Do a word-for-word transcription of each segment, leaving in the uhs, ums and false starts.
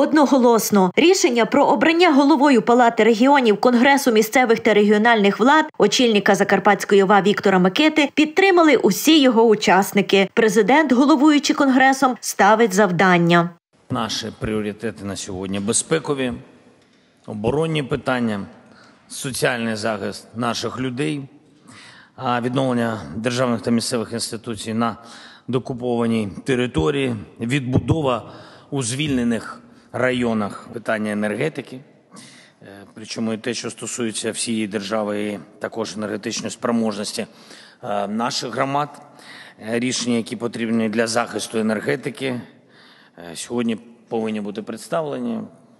одноголосно. Рішення про обрання головою Палати регіонів Конгресу місцевих та регіональних влад очільника Закарпатської ОВА Віктора Микити підтримали усі його учасники. Президент, головуючи Конгресом, ставить завдання. Наші пріоритети на сьогодні – безпекові, оборонні питання, соціальний захист наших людей, відновлення державних та місцевих інституцій на деокупованій території, відбудова у звільнених районах, питання енергетики, причому і те, що стосується всієї держави, і також енергетичної спроможності наших громад, рішення, які потрібні для захисту енергетики, сьогодні повинні бути представлені.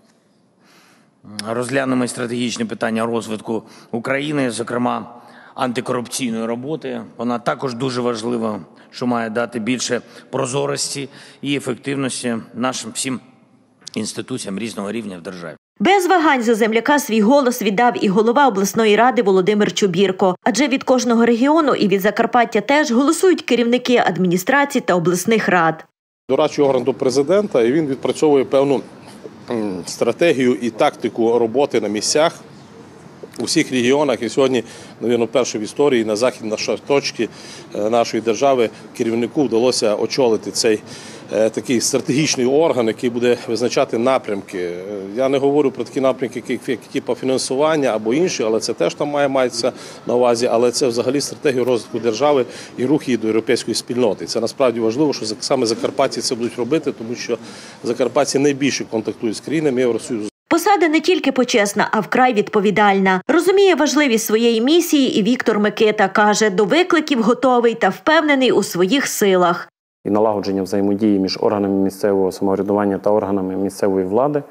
Розглянемо стратегічні питання розвитку України, зокрема антикорупційної роботи. Вона також дуже важлива, що має дати більше прозорості і ефективності нашим всім інституціям різного рівня в державі. Без вагань за земляка свій голос віддав і голова обласної ради Володимир Чубірко. Адже від кожного регіону і від Закарпаття теж голосують керівники адміністрацій та обласних рад. Дорадчий орган до президента, і він відпрацьовує певну стратегію і тактику роботи на місцях у всіх регіонах. І сьогодні, мабуть, вперше в історії на західній точці нашої держави керівнику вдалося очолити цей такий стратегічний орган, який буде визначати напрямки. Я не говорю про такі напрямки, як типу фінансування або інші, але це теж там має матися на увазі, але це взагалі стратегія розвитку держави і рух її до європейської спільноти. Це насправді важливо, що саме закарпатці це будуть робити, тому що закарпатці найбільше контактують з країнами Євросоюзу. Посада не тільки почесна, а вкрай відповідальна. Розуміє важливість своєї місії і Віктор Микита, каже, до викликів готовий та впевнений у своїх силах. І налагодження взаємодії між органами місцевого самоврядування та органами місцевої влади,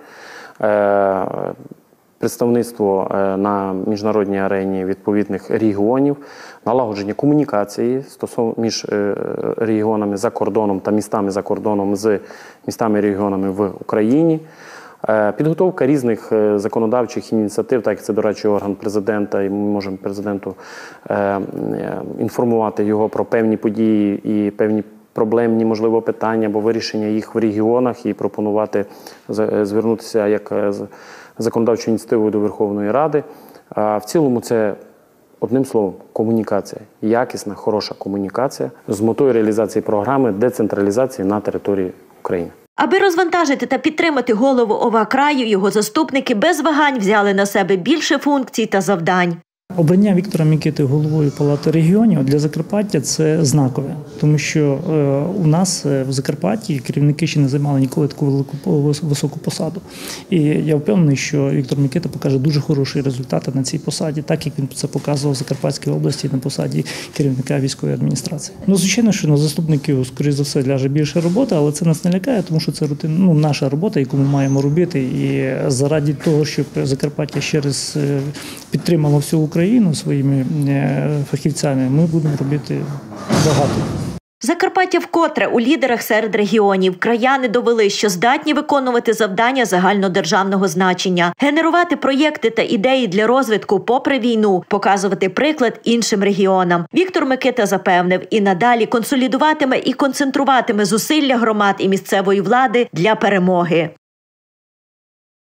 представництво на міжнародній арені відповідних регіонів, налагодження комунікації між регіонами за кордоном та містами за кордоном з містами і регіонами в Україні, підготовка різних законодавчих ініціатив, так як це дорадчий орган президента, і ми можемо президенту інформувати його про певні події і певні проблемні, можливо, питання або вирішення їх в регіонах і пропонувати звернутися як законодавчою ініціативою до Верховної Ради. А в цілому це, одним словом, комунікація. Якісна, хороша комунікація з метою реалізації програми децентралізації на території України. Аби розвантажити та підтримати голову ОВА краю, його заступники без вагань взяли на себе більше функцій та завдань. Обрання Віктора Микити головою Палати регіонів для Закарпаття – це знакове, тому що у нас в Закарпатті керівники ще не займали ніколи таку велику високу посаду. І я впевнений, що Віктор Микита покаже дуже хороші результати на цій посаді, так як він це показував в Закарпатській області на посаді керівника військової адміністрації. Ну, звичайно, що на заступників, скоріш за все, ляже більше роботи, але це нас не лякає, тому що це рутин, ну, наша робота, яку ми маємо робити. І заради того, щоб Закарпаття ще раз підтримало всю Україну, Україну своїми фахівцями, ми будемо робити багато. Закарпаття вкотре у лідерах серед регіонів. Краяни довели, що здатні виконувати завдання загальнодержавного значення, генерувати проєкти та ідеї для розвитку попри війну, показувати приклад іншим регіонам. Віктор Микита запевнив, і надалі консолідуватиме і концентруватиме зусилля громад і місцевої влади для перемоги.